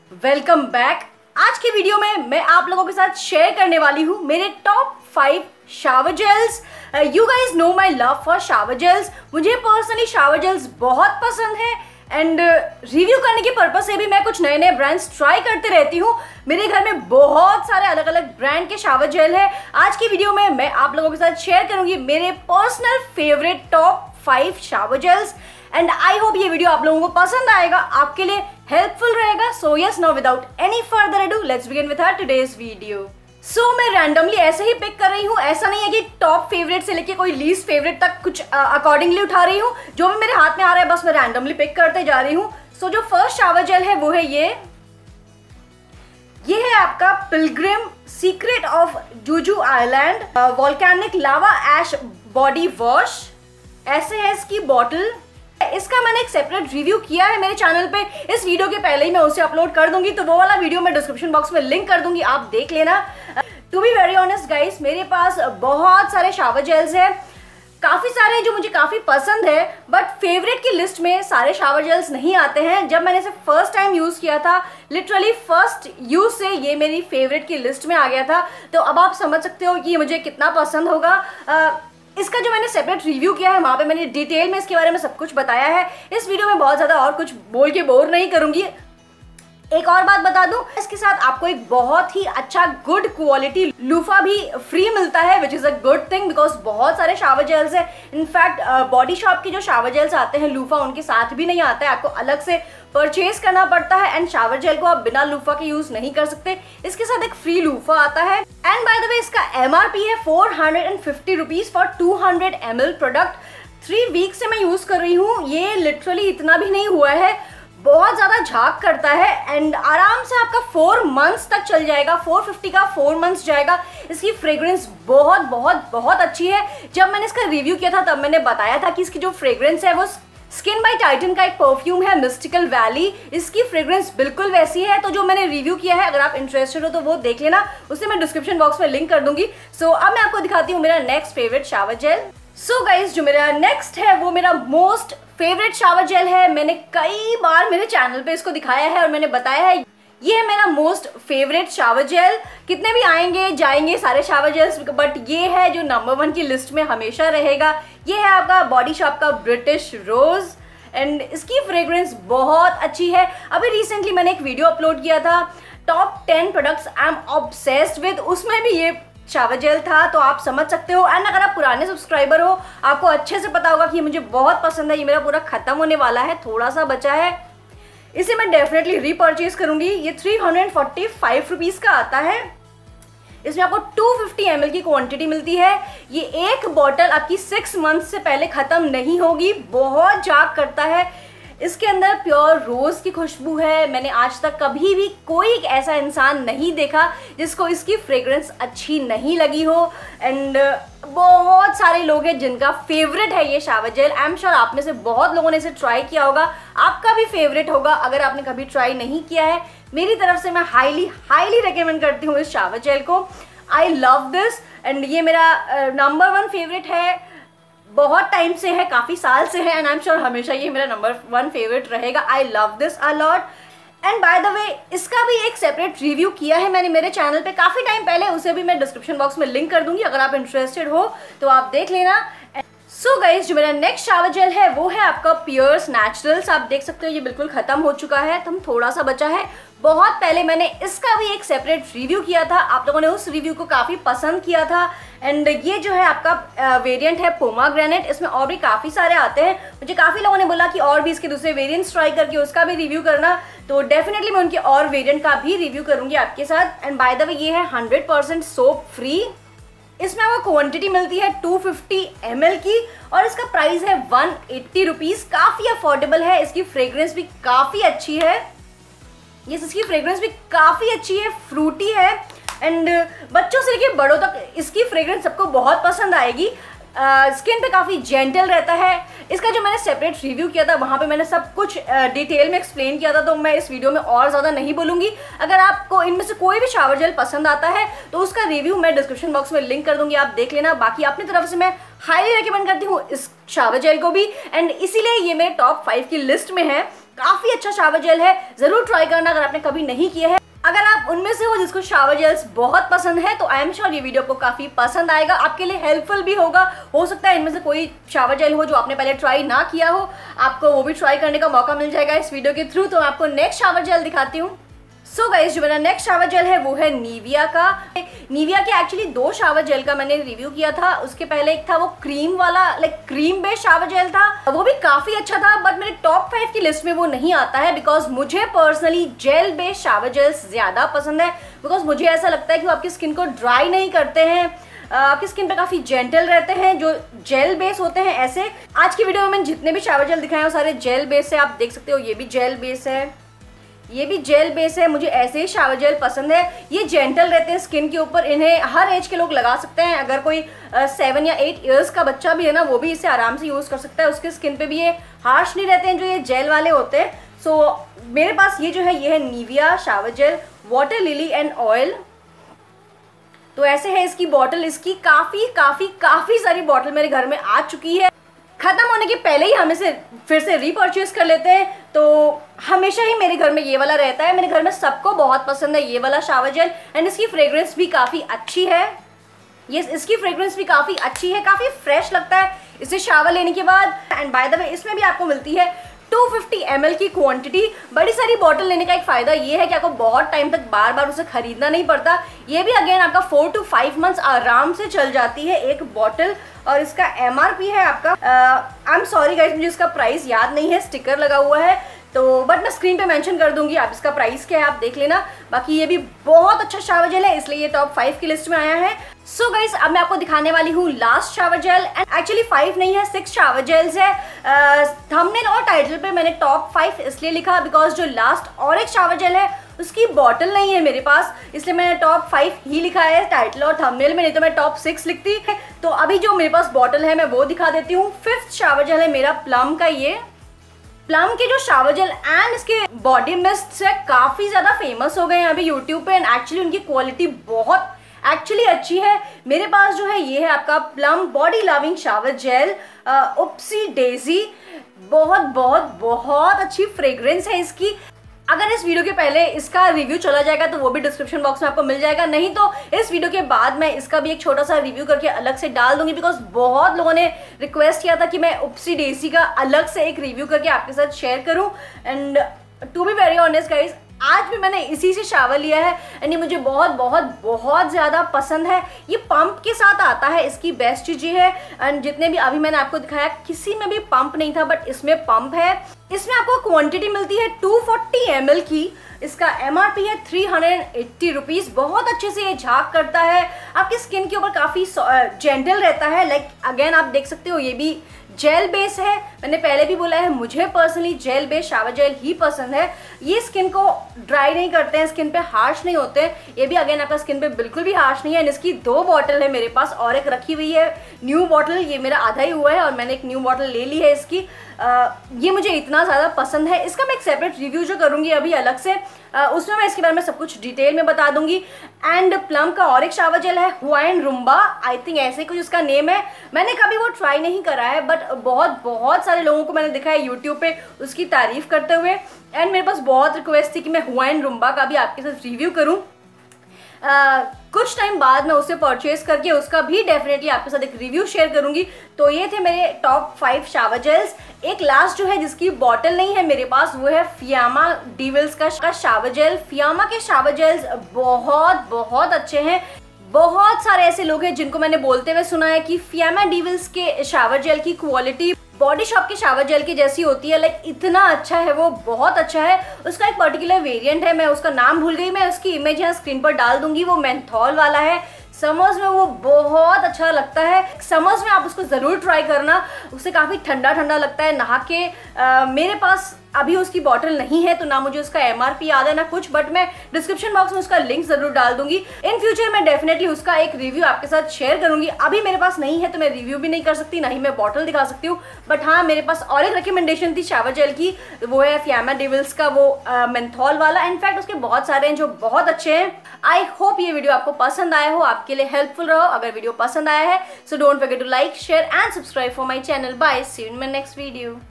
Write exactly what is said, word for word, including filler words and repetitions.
Welcome back. आज के video में मैं आप लोगों के साथ शेयर करने वाली हूँ मेरे top five shower gels. You guys know my love for shower gels. मुझे पर्सनली शावर जेल्स बहुत पसंद है एंड रिव्यू करने के पर्पज से भी मैं कुछ नए नए ब्रांड्स ट्राई करते रहती हूँ। मेरे घर में बहुत सारे अलग अलग ब्रांड के शावर जेल है। आज की वीडियो में मैं आप लोगों के साथ शेयर करूंगी मेरे personal favourite top five shower gels and I hope ये वीडियो आप लोगों को पसंद आएगा, आपके लिए हेल्पफुल रहेगा। So yes, now without any further ado let's begin with our today's video. So so, मैं रैंडमली ऐसे ही पिक कर रही हूँ। ऐसा नहीं है कि टॉप फेवरेट से लेके कोई लीस्ट फेवरेट तक कुछ अकॉर्डिंगली uh, उठा रही हूँ। जो भी मेरे हाथ में आ रहा है बस मैं रैंडमली पिक करते जा रही हूँ। सो so, जो फर्स्ट शावर जेल है वो है ये ये है आपका Pilgrim secret of Jeju island volcanic lava ash body wash. ऐसे है इसकी बॉटल। इसका मैंने एक सेपरेट रिव्यू किया है मेरे चैनल पे। इस वीडियो के पहले ही मैं उसे अपलोड कर दूंगी, तो वो वाला वीडियो मैं डिस्क्रिप्शन बॉक्स में लिंक कर दूंगी, आप देख लेना। To be very honest guys, मेरे पास बहुत सारे शावर जेल्स हैं, काफी सारे जो मुझे काफी पसंद है, बट फेवरेट की लिस्ट में सारे शावर जेल्स नहीं आते हैं। जब मैंने इसे फर्स्ट टाइम यूज किया था, लिटरली फर्स्ट यूज से ये मेरी फेवरेट की लिस्ट में आ गया था। तो अब आप समझ सकते हो कि ये मुझे कितना पसंद होगा। आ, इसका जो मैंने सेपरेट रिव्यू किया है वहाँ पे मैंने डिटेल में इसके बारे में सब कुछ बताया है। इस वीडियो में बहुत ज़्यादा और कुछ बोल के बोर नहीं करूँगी। एक और बात बता दूं, इसके साथ आपको एक बहुत ही अच्छा गुड क्वालिटी लूफा भी फ्री मिलता है, which is a good thing because बहुत सारे शावर जेल्स है। इनफैक्ट बॉडी शॉप के जो शावर जेल्स आते हैं लूफा उनके साथ भी नहीं आता है, आपको अलग से परचेज करना पड़ता है एंड शावर जेल को आप बिना लूफा के यूज नहीं कर सकते। इसके साथ एक फ्री लूफा आता है एंड बाय द वे इसका एमआरपी है four hundred and fifty rupees for two hundred M L product. Three week से मैं यूज कर रही हूँ, ये लिटरली इतना भी नहीं हुआ है, बहुत ज़्यादा झाग करता है एंड आराम से आपका फोर मंथ्स तक चल जाएगा। फोर फिफ्टी का फोर मंथ्स जाएगा। इसकी फ्रेग्रेंस बहुत बहुत बहुत अच्छी है। जब मैंने इसका रिव्यू किया था तब मैंने बताया था कि इसकी जो फ्रेग्रेंस है वो स्किन बाय टाइटन का एक परफ्यूम है मिस्टिकल वैली। इसकी फ्रेग्रेंस बिल्कुल वैसी है। तो जो मैंने रिव्यू किया है, अगर आप इंटरेस्टेड हो तो वो देख लेना, उसे मैं डिस्क्रिप्शन बॉक्स में लिंक कर दूंगी। सो so, अब मैं आपको दिखाती हूँ मेरा next favourite shower gel. So guys, जो मेरा नेक्स्ट है वो मेरा मोस्ट फेवरेट शावर जेल है। मैंने कई बार मेरे चैनल पे इसको दिखाया है और मैंने बताया है ये है मेरा मोस्ट फेवरेट शावर जेल। कितने भी आएंगे जाएंगे सारे शावर जेल्स, बट ये है जो नंबर वन की लिस्ट में हमेशा रहेगा। ये है आपका बॉडी शॉप का ब्रिटिश रोज एंड इसकी फ्रेग्रेंस बहुत अच्छी है। अभी रिसेंटली मैंने एक वीडियो अपलोड किया था top ten products I am obsessed with, उसमें भी ये शावर जेल था, तो आप समझ सकते हो। एंड अगर आप पुराने सब्सक्राइबर हो आपको अच्छे से पता होगा कि ये मुझे बहुत पसंद है। ये मेरा पूरा खत्म होने वाला है, थोड़ा सा बचा है, इसे मैं डेफिनेटली रीपर्चेज करूंगी। ये three hundred forty five rupees का आता है। इसमें आपको टू फिफ्टी एम एल की क्वांटिटी मिलती है। ये एक बॉटल आपकी सिक्स मंथ से पहले खत्म नहीं होगी, बहुत जाग करता है। इसके अंदर प्योर रोज की खुशबू है। मैंने आज तक कभी भी कोई एक ऐसा इंसान नहीं देखा जिसको इसकी फ्रेग्रेंस अच्छी नहीं लगी हो एंड बहुत सारे लोग हैं जिनका फेवरेट है ये shower gel. I am sure आप में से बहुत लोगों ने इसे ट्राई किया होगा, आपका भी फेवरेट होगा। अगर आपने कभी ट्राई नहीं किया है, मेरी तरफ से मैं हाईली हाईली रिकमेंड करती हूँ इस शावर जेल को। आई लव दिस एंड ये मेरा नंबर वन फेवरेट है, बहुत टाइम से है, काफ़ी साल से है एंड आई एम श्योर हमेशा ये मेरा नंबर वन फेवरेट रहेगा। I love this a lot and by the way इसका भी एक सेपरेट रिव्यू किया है मैंने मेरे चैनल पे काफ़ी टाइम पहले, उसे भी मैं डिस्क्रिप्शन बॉक्स में लिंक कर दूंगी, अगर आप इंटरेस्टेड हो तो आप देख लेना। सो so गाइज, जो मेरा नेक्स्ट शावर जेल है वो है आपका पियर्स नेचुरल्स। आप देख सकते हो ये बिल्कुल खत्म हो चुका है, तुम थोड़ा सा बचा है। बहुत पहले मैंने इसका भी एक सेपरेट रिव्यू किया था, आप लोगों ने उस रिव्यू को काफ़ी पसंद किया था एंड ये जो है आपका वेरिएंट है पोमाग्रेनेट। इसमें और भी काफ़ी सारे आते हैं, मुझे काफ़ी लोगों ने बोला कि और भी इसके दूसरे वेरिएंट्स ट्राई करके उसका भी रिव्यू करना, तो डेफिनेटली मैं उनके और वेरिएंट का भी रिव्यू करूँगी आपके साथ। एंड बाय द वे ये है हंड्रेड परसेंट सोप फ्री। इसमें आपको क्वांटिटी मिलती है टू फिफ्टी एम एल की और इसका प्राइस है वन एट्टी रुपीज, काफ़ी अफोर्डेबल है। इसकी फ्रेग्रेंस भी काफ़ी अच्छी है, ये इसकी फ्रेग्रेंस भी काफ़ी अच्छी है, फ्रूटी है एंड बच्चों से लेकर बड़ों तक इसकी फ्रेग्रेंस सबको बहुत पसंद आएगी। स्किन uh, पे काफ़ी जेंटल रहता है। इसका जो मैंने सेपरेट रिव्यू किया था वहाँ पे मैंने सब कुछ डिटेल uh, में एक्सप्लेन किया था, तो मैं इस वीडियो में और ज़्यादा नहीं बोलूँगी। अगर आपको इनमें से कोई भी शावर जेल पसंद आता है तो उसका रिव्यू मैं डिस्क्रिप्शन बॉक्स में लिंक कर दूँगी, आप देख लेना। बाकी अपनी तरफ से मैं हाईली रिकमेंड करती हूँ इस शावर जेल को भी एंड इसीलिए ये मेरे टॉप फाइव की लिस्ट में है। काफी अच्छा शावर जेल है, जरूर ट्राई करना अगर आपने कभी नहीं किया है। अगर आप उनमें से हो जिसको शावर जेल्स बहुत पसंद है तो आई एम श्योर ये वीडियो आपको काफी पसंद आएगा, आपके लिए हेल्पफुल भी होगा। हो सकता है इनमें से कोई शावर जेल हो जो आपने पहले ट्राई ना किया हो, आपको वो भी ट्राई करने का मौका मिल जाएगा इस वीडियो के थ्रू। तो मैं आपको नेक्स्ट शावर जेल दिखाती हूँ। सो so गाइस, जो मेरा नेक्स्ट शावर जेल है वो है निविया का। निविया के एक्चुअली दो शावर जेल का मैंने रिव्यू किया था। उसके पहले एक था वो क्रीम वाला, like cream based shower gel था, वो भी काफी अच्छा था, बट मेरे टॉप फाइव की लिस्ट में वो नहीं आता है बिकॉज मुझे personally gel based shower gels ज्यादा पसंद है। बिकॉज मुझे ऐसा लगता है कि वो आपकी स्किन को ड्राई नहीं करते हैं, आपकी स्किन पे काफी जेंटल रहते हैं जो जेल बेस होते हैं। ऐसे आज की वीडियो में मैंने जितने भी शावर जेल दिखाए हैं वो सारे जेल बेस है, आप देख सकते हो। ये भी जेल बेस है, ये भी जेल बेस है। मुझे ऐसे ही शावर जेल पसंद है, ये जेंटल रहते हैं स्किन के ऊपर, इन्हें हर एज के लोग लगा सकते हैं। अगर कोई सेवन या एट इयर्स का बच्चा भी है ना, वो भी इसे आराम से यूज कर सकता है। उसके स्किन पे भी ये हार्श नहीं रहते हैं जो ये जेल वाले होते हैं। सो so, मेरे पास ये जो है ये है Nivea shower gel water lily and oil. तो ऐसे है इसकी बॉटल, इसकी काफी काफी काफी सारी बॉटल मेरे घर में आ चुकी है। खत्म होने के पहले ही हम इसे फिर से रीपर्चेज कर लेते हैं। तो हमेशा ही मेरे घर में ये वाला रहता है, मेरे घर में सबको बहुत पसंद है ये वाला शावर जेल। एंड इसकी फ्रेग्रेंस भी काफ़ी अच्छी है, ये इसकी फ्रेग्रेंस भी काफ़ी अच्छी है, काफ़ी फ्रेश लगता है इसे शावर लेने के बाद। एंड बाय द वे इसमें भी आपको मिलती है टू फिफ्टी एम एल की क्वांटिटी। बड़ी सारी बॉटल लेने का एक फ़ायदा ये है कि आपको बहुत टाइम तक बार बार उसे खरीदना नहीं पड़ता। ये भी अगेन आपका फोर टू फाइव मंथ्स आराम से चल जाती है एक बॉटल। और इसका एम आर पी है आपका, आई एम सॉरी गाइस मुझे इसका प्राइस याद नहीं है, स्टिकर लगा हुआ है तो, बट मैं स्क्रीन पे मेंशन कर दूंगी, आप इसका प्राइस क्या है आप देख लेना। बाकी ये भी बहुत अच्छा शावर जेल है, इसलिए ये टॉप फाइव की लिस्ट में आया है। सो so गाइस, अब मैं आपको दिखाने वाली हूँ last shower gel. And actually five नहीं है, सिक्स शावर जेल्स है। थंबनेल और टाइटल पे मैंने टॉप फाइव इसलिए लिखा बिकॉज जो लास्ट और एक शावर जेल है उसकी बॉटल नहीं है मेरे पास, इसलिए मैंने टॉप फाइव ही लिखा है टाइटल और थंबनेल में, नहीं तो मैं टॉप सिक्स लिखती। तो अभी जो मेरे पास बॉटल है मैं वो दिखा देती हूँ। फिफ्थ शावर जेल है मेरा प्लम का। ये प्लम के जो शावर जेल एंड इसके बॉडी मिस्ट है काफ़ी ज़्यादा फेमस हो गए हैं अभी यूट्यूब पे। एंड एक्चुअली उनकी क्वालिटी बहुत एक्चुअली अच्छी है। मेरे पास जो है ये है आपका Plum body loving shower gel oopsie daisy. बहुत बहुत बहुत अच्छी फ्रेग्रेंस है इसकी। अगर इस वीडियो के पहले इसका रिव्यू चला जाएगा तो वो भी डिस्क्रिप्शन बॉक्स में आपको मिल जाएगा, नहीं तो इस वीडियो के बाद मैं इसका भी एक छोटा सा रिव्यू करके अलग से डाल दूंगी बिकॉज बहुत लोगों ने रिक्वेस्ट किया था कि मैं उपसी डेसी का अलग से एक रिव्यू करके आपके साथ शेयर करूं। And to be very honest guys, आज भी मैंने इसी से शावर लिया है एंड ये मुझे बहुत बहुत बहुत ज़्यादा पसंद है। ये पंप के साथ आता है, इसकी बेस्ट चीज़ ये है। एंड जितने भी अभी मैंने आपको दिखाया किसी में भी पंप नहीं था, बट इसमें पंप है। इसमें आपको क्वांटिटी मिलती है टू फोर्टी एम एल की। इसका एम आर पी है थ्री हंड्रेड एट्टी रुपीज़। बहुत अच्छे से ये झाग करता है, आपकी स्किन के ऊपर काफ़ी जेंटल रहता है। लाइक अगेन आप देख सकते हो ये भी जेल बेस है। मैंने पहले भी बोला है मुझे personally gel base shower gel ही पसंद है। ये स्किन को ड्राई नहीं करते हैं, स्किन पे हार्श नहीं होते हैं। ये भी अगेन आपका स्किन पे बिल्कुल भी हार्श नहीं है। इसकी दो बॉटल है मेरे पास और एक रखी हुई है न्यू बॉटल, ये मेरा आधा ही हुआ है और मैंने एक न्यू बॉटल ले ली है इसकी। आ, ये मुझे इतना ज़्यादा पसंद है। इसका मैं एक सेपरेट रिव्यू जो करूँगी अभी अलग से, आ, उसमें मैं इसके बारे में सब कुछ डिटेल में बता दूंगी। एंड प्लम का और एक शावर जेल है हुआइन रुम्बा, आई थिंक ऐसे कुछ उसका नेम है। मैंने कभी वो ट्राई नहीं करा है, बट बहुत बहुत सारे लोगों को मैंने देखा है यूट्यूब पे उसकी तारीफ करते हुए। एंड मेरे पास बहुत रिक्वेस्ट थी कि मैं हुआइन रुम्बा का भी आपके साथ रिव्यू करूँ। Uh, कुछ टाइम बाद मैं उसे परचेज करके उसका भी डेफिनेटली आपके साथ एक रिव्यू शेयर करूंगी। तो ये थे मेरे टॉप फाइव शावर जेल्स। एक लास्ट जो है जिसकी बॉटल नहीं है मेरे पास वो है फियामा डिविल्स का शावर जेल। फियामा के शावर जेल्स बहुत बहुत अच्छे हैं। बहुत सारे ऐसे लोग हैं जिनको मैंने बोलते हुए सुना है कि फियामा डिविल्स के शावर जेल की क्वालिटी बॉडी शॉप के शावर जेल की जैसी होती है। लाइक इतना अच्छा है वो, बहुत अच्छा है। उसका एक पर्टिकुलर वेरिएंट है, मैं उसका नाम भूल गई, मैं उसकी इमेज यहाँ स्क्रीन पर डाल दूंगी। वो मेंथॉल वाला है। समर्स में वो बहुत अच्छा लगता है। समर्स में आप उसको ज़रूर ट्राई करना, उससे काफ़ी ठंडा ठंडा लगता है नहा के। आ, मेरे पास अभी उसकी बॉटल नहीं है तो ना मुझे उसका एमआरपी याद है ना कुछ, बट मैं डिस्क्रिप्शन बॉक्स में उसका लिंक जरूर डाल दूंगी। इन फ्यूचर मैं डेफिनेटली उसका एक रिव्यू आपके साथ शेयर करूंगी। अभी मेरे पास नहीं है तो मैं रिव्यू भी नहीं कर सकती, ना ही मैं बॉटल दिखा सकती हूँ। बट हाँ, मेरे पास और एक रिकमेंडेशन थी शावर जेल की, वो है फियामा डिविल्स का वो मेंथॉल वाला। इनफैक्ट उसके बहुत सारे हैं जो बहुत अच्छे हैं। आई होप ये वीडियो आपको पसंद आया हो, आपके लिए हेल्पफुल रहो। अगर वीडियो पसंद आया है so don't forget to like, share and subscribe for my channel. Bye, see you in my next video.